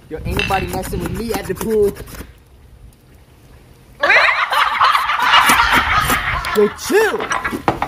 Yo, ain't nobody messing with me at the pool. Yo, chill.